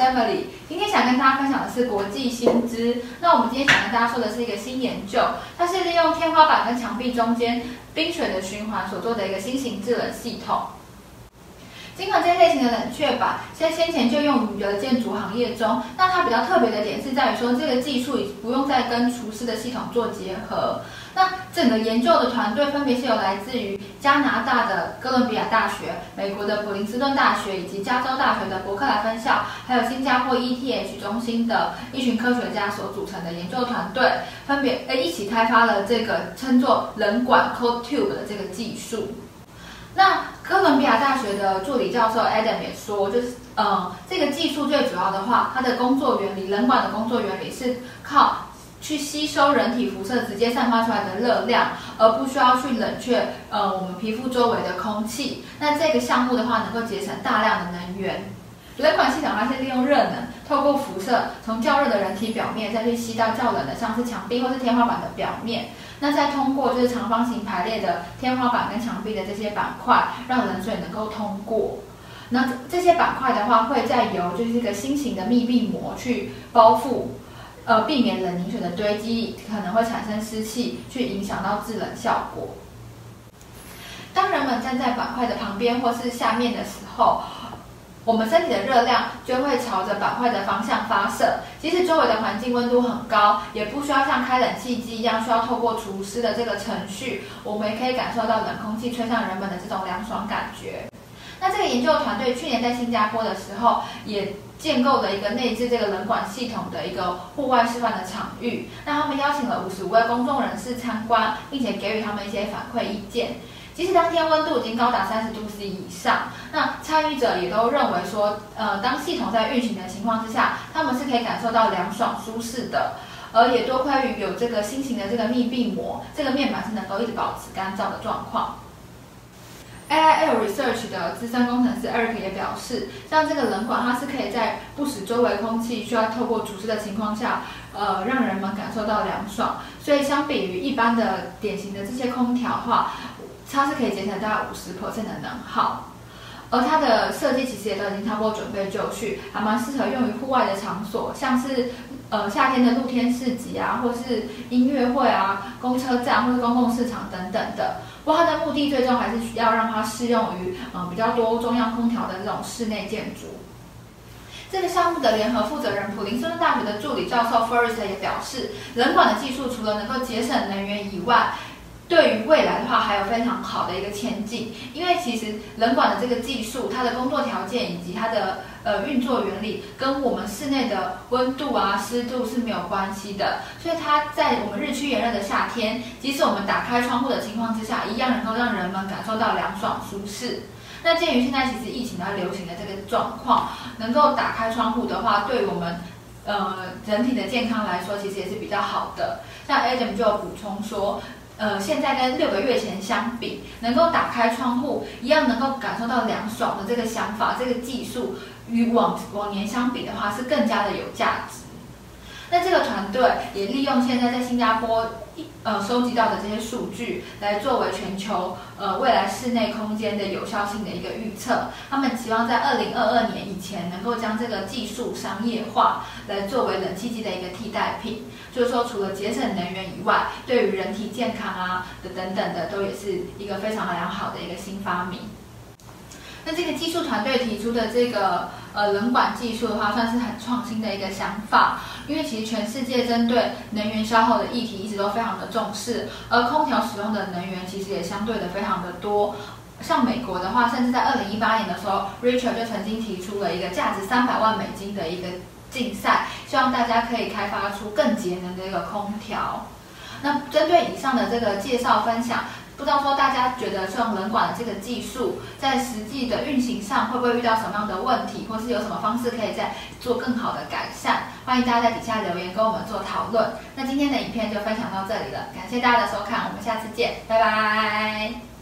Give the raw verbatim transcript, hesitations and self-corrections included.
Emily， 今天想跟大家分享的是国际新知。那我们今天想跟大家说的是一个新研究，它是利用天花板跟墙壁中间冰水的循环所做的一个新型制冷系统。尽管这类型的冷却板在先前就用于了建筑行业中，那它比较特别的点是在于说，这个技术不用再跟除湿的系统做结合。那整个研究的团队分别是由来自于加拿大的哥伦比亚大学、美国的普林斯顿大学以及加州大学的伯克莱分校，还有新加坡 E T H 中心的一群科学家所组成的研究团队，分别诶一起开发了这个称作冷管 Cold Tube 的这个技术。那哥伦比亚大学的助理教授 Adam 也说，就是呃，这个技术最主要的话，它的工作原理，冷管的工作原理是靠去吸收人体辐射直接散发出来的热量，而不需要去冷却呃我们皮肤周围的空气。那这个项目的话，能够节省大量的能源。冷管系统它是利用热能，透过辐射从较热的人体表面再去吸到较冷的，像是墙壁或是天花板的表面。那再通过就是长方形排列的天花板跟墙壁的这些板块，让冷水能够通过。那这些板块的话，会再由就是一个新型的密闭膜去包覆，呃，避免冷凝水的堆积可能会产生湿气，去影响到制冷效果。当人们站在板块的旁边或是下面的时候，我们身体的热量就会朝着板块的方向发射，即使周围的环境温度很高，也不需要像开冷气机一样需要透过除湿的这个程序，我们也可以感受到冷空气吹向人们的这种凉爽感觉。那这个研究团队去年在新加坡的时候，也建构了一个内置这个冷管系统的一个户外示范的场域，那他们邀请了五十五位公众人士参观，并且给予他们一些反馈意见。即使当天温度已经高达三十度 C 以上，那参与者也都认为说，呃，当系统在运行的情况之下，他们是可以感受到凉爽舒适的，而也多亏于有这个新型的这个密闭膜，这个面板是能够一直保持干燥的状况。A I L Research 的资深工程师 Eric 也表示，像这个冷管，它是可以在不使周围空气需要透过除湿的情况下，呃，让人们感受到凉爽。所以相比于一般的典型的这些空调的话，它是可以节省大概百分之五十 的能耗。而它的设计其实也都已经差不多准备就绪，还蛮适合用于户外的场所，像是呃夏天的露天市集啊，或是音乐会啊、公车站或是公共市场等等的。不过它的目的最终还是需要让它适用于呃比较多中央空调的这种室内建筑。这个项目的联合负责人普林斯顿大学的助理教授 Forrest 也表示，冷管的技术除了能够节省能源以外，对于未来的话，还有非常好的一个前景，因为其实冷管的这个技术，它的工作条件以及它的呃运作原理，跟我们室内的温度啊、湿度是没有关系的，所以它在我们日趋炎热的夏天，即使我们打开窗户的情况之下，一样能够让人们感受到凉爽舒适。那鉴于现在其实疫情它流行的这个状况，能够打开窗户的话，对我们呃人体的健康来说，其实也是比较好的。像 Adam 就有补充说，呃，现在跟六个月前相比，能够打开窗户，一样能够感受到凉爽的这个想法，这个技术与往往年相比的话，是更加的有价值。那这个团队也利用现在在新加坡呃收集到的这些数据，来作为全球呃未来室内空间的有效性的一个预测。他们期望在二零二二年以前，能够将这个技术商业化，来作为冷气机的一个替代品。就是说，除了节省能源以外，对于人体健康啊的等等的，都也是一个非常良好的一个新发明。那这个技术团队提出的这个呃冷管技术的话，算是很创新的一个想法，因为其实全世界针对能源消耗的议题一直都非常的重视，而空调使用的能源其实也相对的非常的多。像美国的话，甚至在二零一八年的时候 ，Richard 就曾经提出了一个价值三百万美金的一个竞赛，希望大家可以开发出更节能的一个空调。那针对以上的这个介绍分享，不知道说大家觉得像冷管的这个技术，在实际的运行上会不会遇到什么样的问题，或是有什么方式可以再做更好的改善？欢迎大家在底下留言跟我们做讨论。那今天的影片就分享到这里了，感谢大家的收看，我们下次见，拜拜。